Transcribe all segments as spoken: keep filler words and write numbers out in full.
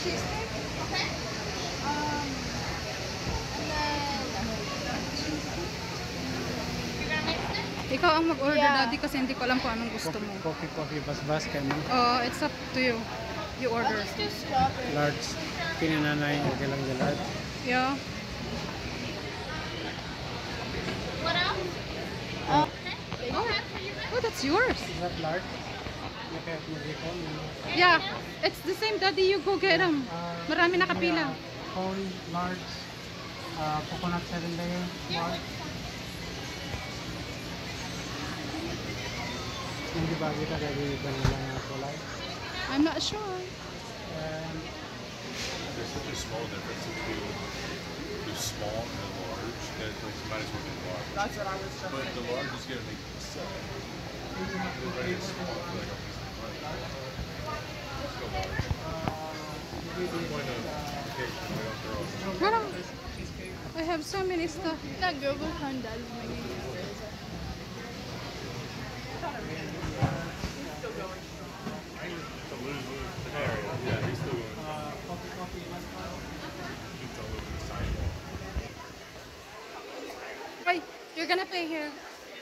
cheesesteak. Okay. Um, and then you're gonna mix it? Ikaw ang mag-order, Yeah. daddy, kasi hindi ko alam kung anong gusto Coffee, mo. coffee, coffee, bas-bas kayo mo. Oh, it's up to you. You I'll order. just do strawberry. Large. Kininanay, okay lang yung large. Yeah. What else? Oh. Okay. Big hat for you guys? Oh, that's yours. Is that large? Okay, mag-recon. Yeah. It's the same, daddy. You go get them. Marami nakapila. Cone, large. Uh, coconut seven layer, large. Hindi ba kita gagawin ito nila na kulay? I'm not sure. And There's such a small difference between the small and the large that like, you might as well get large. that's what I was trying But the large is gonna make it so. They're very small. I feel like I'm using the large. Let's go large. What's the point of cake? We don't throw it. What else? I have so many stuff. That girl behind dad's making me crazy. To lose, lose the area. Yeah, he's still going. uh, coffee, coffee, bas-bas. He's still losing the sidewalk. Wait, you're gonna pay here.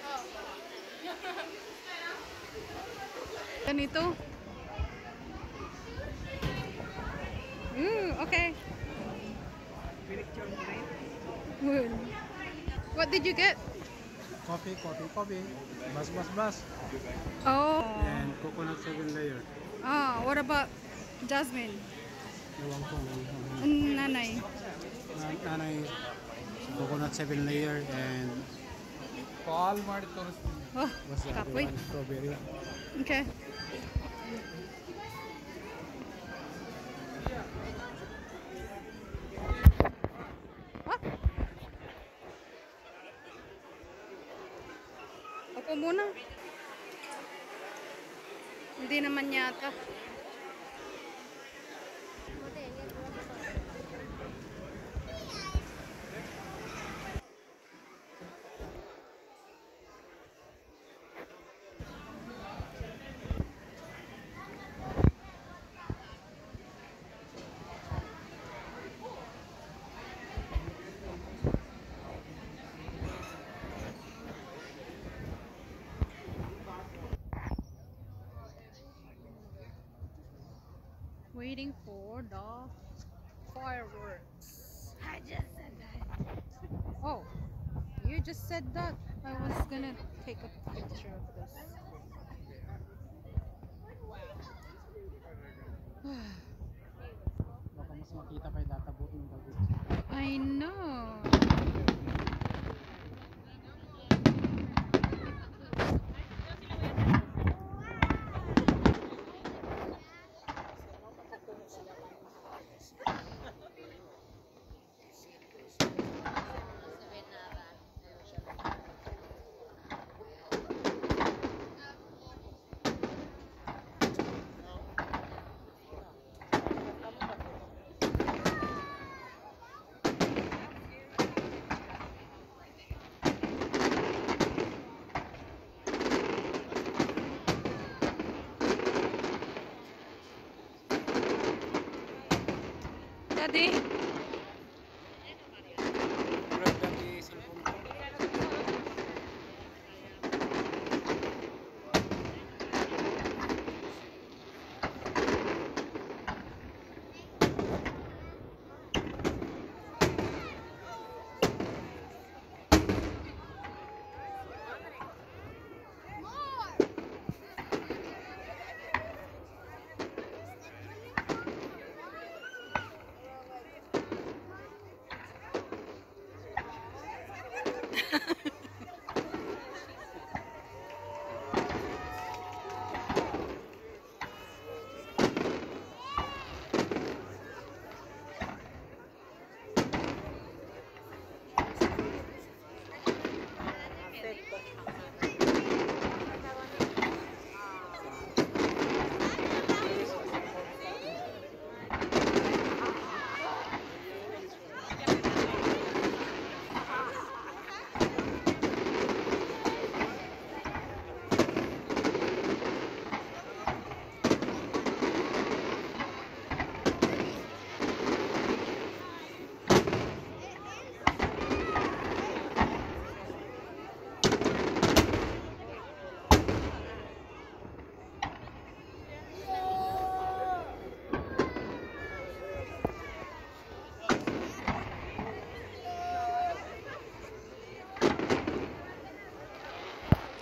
Ganito. Ooh, okay. Good. What did you get? Coffee, coffee, coffee. Bas, bas, bas. Oh. And coconut seven layer. Ah, what about Jasmine? Ewan ko. ewan ko. And Nanay. Na- Nanay, coconut seven layer and Oh, what's the other kapoy. one? Strawberry. Okay. Ah. Ako muna. Hindi naman yata. Waiting for the fireworks. I just said that. Oh, you just said that. I was gonna take a picture of this. Baka mas makita pa yung data book ng bago. I know. Daddy.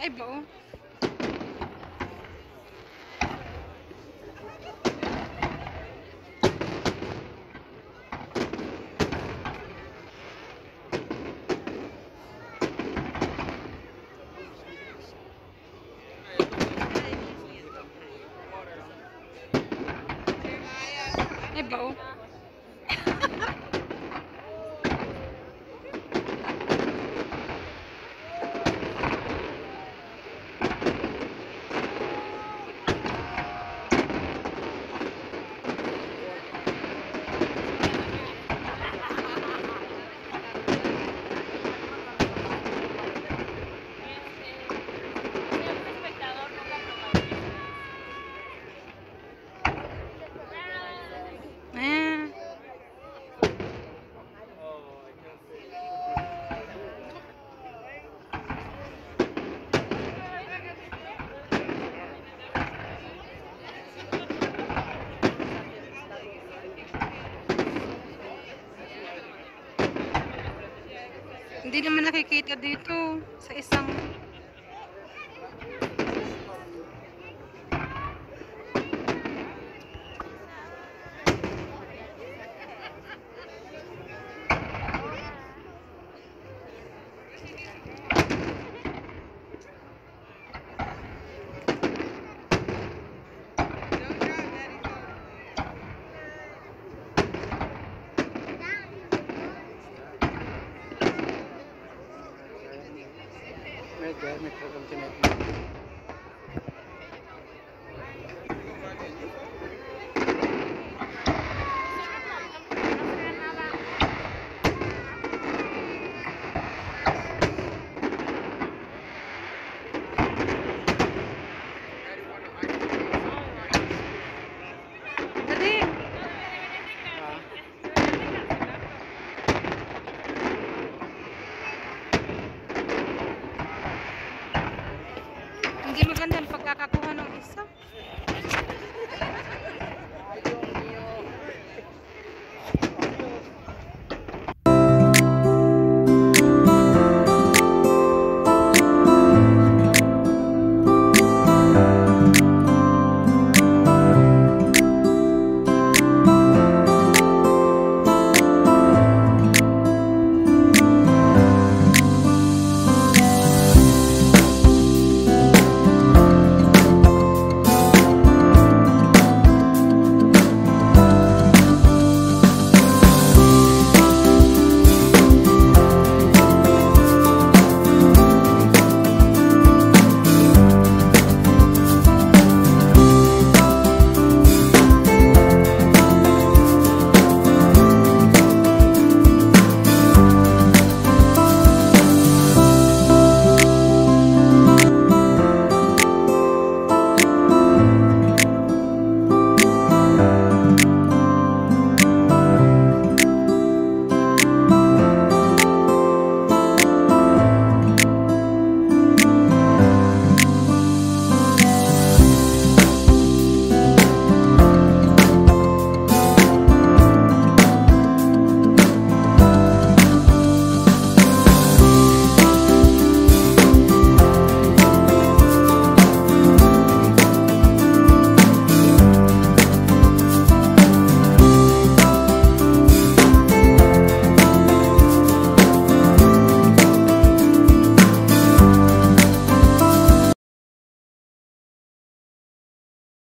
Ay, bao. Ay, bao. Ah. Hindi naman nakikita dito sa isang May gamit ko kung tinatawag.